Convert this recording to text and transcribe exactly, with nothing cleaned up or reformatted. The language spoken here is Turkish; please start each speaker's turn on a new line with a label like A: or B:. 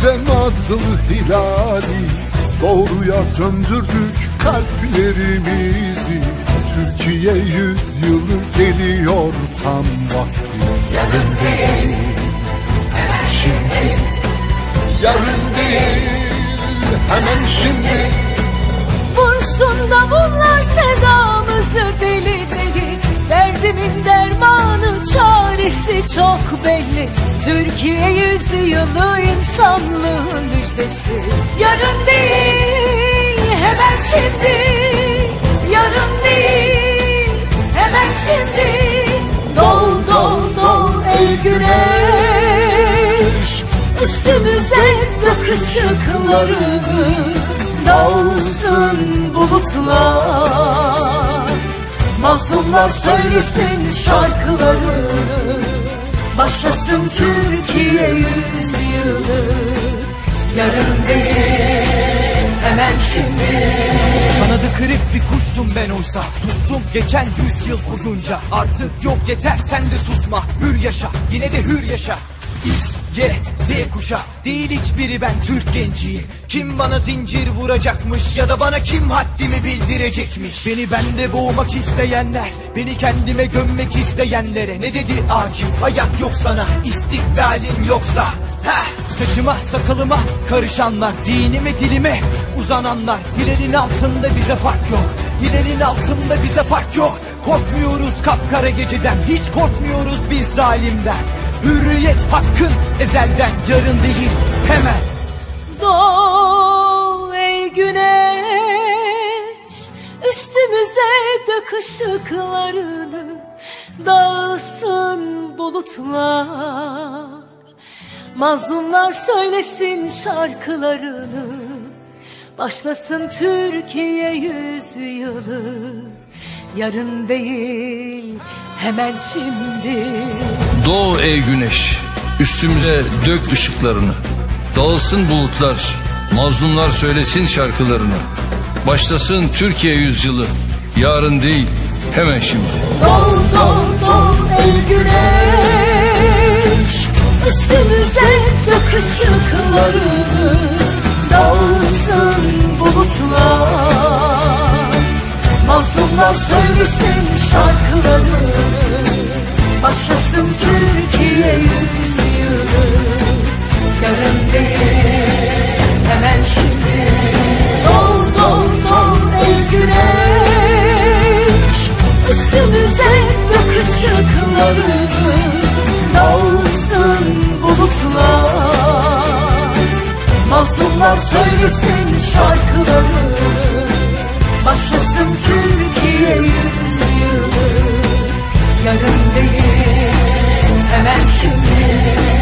A: nice nazlı hilali, doğruya döndürdük kalplerimizi. Türkiye yüzyılı geliyor tam vakti.
B: Yarın değil, hemen şimdi.
A: Yarın değil, hemen şimdi.
C: Vursun davullar sevdamızı deli deli. Derdimin dermanı çaresi çok belli. Türkiye yüzyılı insanlığın müjdesi. Yarın değil, hemen şimdi. Yarın değil, hemen şimdi. Doğ doğ doğ ey güneş, üstümüze dök ışıklarını. Dağılsın bulutlar, mazlumlar söylesin şarkılarını. Başlasın Türkiye yüzyılı. Yarın değil, hemen şimdi.
D: Kanadı kırık bir kuştum ben oysa, sustum geçen yüzyıl boyunca. Artık yok yeter sen de susma, hür yaşa, yine de hür yaşa. X, Y, Z kuşa değil hiçbiri, ben Türk genciyim. Kim bana zincir vuracakmış ya da bana kim haddimi bildirecekmiş? Beni bende boğmak isteyenler, beni kendime gömmek isteyenlere ne dedi Akif? Hayat yok sana, istikbalin yoksa. Heh, saçıma sakalıma karışanlar, dinime dilime uzananlar. Hilalin altında bize fark yok, hilalin altında bize fark yok. Korkmuyoruz kapkara geceden, hiç korkmuyoruz biz zalimden. Hürriyet hakkın ezelden, yarın değil hemen.
C: Doğ ey güneş, üstümüze dök ışıklarını. Dağılsın bulutlar, mazlumlar söylesin şarkılarını. Başlasın Türkiye yüzyılı. Yarın değil, hemen şimdi.
E: Doğ ey güneş, üstümüze dök ışıklarını. Dağılsın bulutlar, mazlumlar söylesin şarkılarını. Başlasın Türkiye yüzyılı. Yarın değil, hemen şimdi.
C: Doğ doğ doğ ey güneş, üstümüze dök ışıklarını. Dağılsın bulutlar, mazlumlar söylesin şarkılarını. Başlasın Türkiye yüzyılı. Yarın değil, hemen şimdi. Doğ doğ doğ ey güneş, üstümüze dök ışıklarını. Dağılsın bulutlar, mazlumlar söylesin şarkılarını. Başlasın Türkiye yüzyılı. Yarın değil, hemen şimdi.